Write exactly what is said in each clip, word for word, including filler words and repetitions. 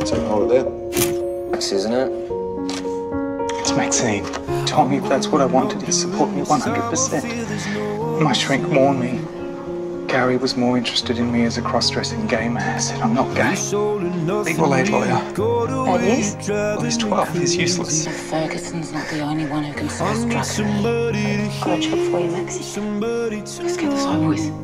Take a holiday. Max, isn't it? It's Maxine. Told me if that's what I wanted, he'd support me one hundred percent. My shrink warned me. Gary was more interested in me as a cross-dressing gay man. I said, I'm not gay. Legal aid lawyer. That is? Well, he's twelve. He's useless. Ferguson's not the only one who can source drugs. I've got a job for you, Maxine. Let's get this over with.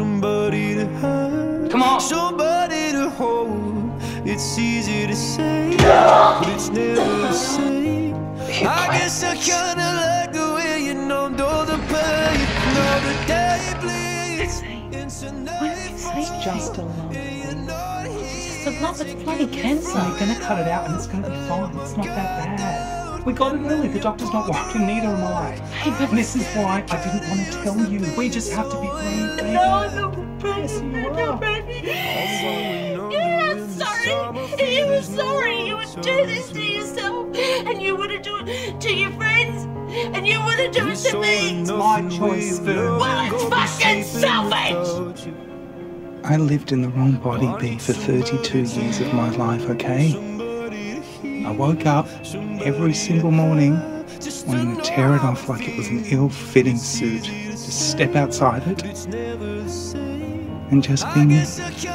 Come on! Somebody to hold. It's easy to say, but it's never the same. I guess I kinda like the way you know, know the pain, know the day bleeds. It's just a lump. It's a lump, it's bloody cancer. We're gonna cut it out and it's gonna be fine. It's not that bad. We got it early. The doctor's not worried, neither am I. Hey, but And this is why I didn't want to tell you. We just have to be brave, baby. no, no, Yes, you no, are. baby. You're not sorry. You were sorry. You would do this to yourself, and you wouldn't do it to your friends, and you wouldn't do it to me. It's my choice, Phil. Well, it's fucking selfish. I lived in the wrong body, B, for thirty-two years of my life, okay? I woke up every single morning wanting to tear it off like it was an ill-fitting suit, to step outside it and just be me.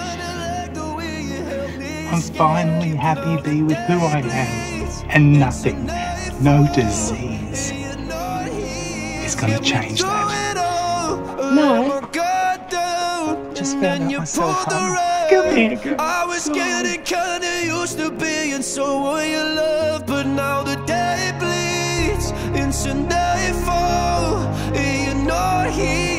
I'm finally happy, B, with who I am, and nothing, no disease is gonna change that. No. Just found out myself, hon. Come here, girl. I was getting kinda used to being someone you love, but now the day bleeds into nightfall, and you're not here.